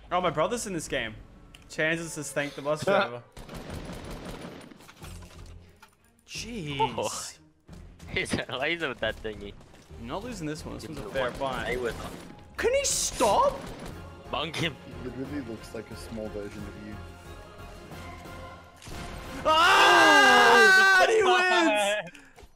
Oh, my brother's in this game. Chances to thank the bus driver. Jeez. Oh. He's a laser with that thingy. I'm not losing this one. This one's a fair fight. With Can he stop? Bunk him. He literally looks like a small version of you. Ah! And he wins!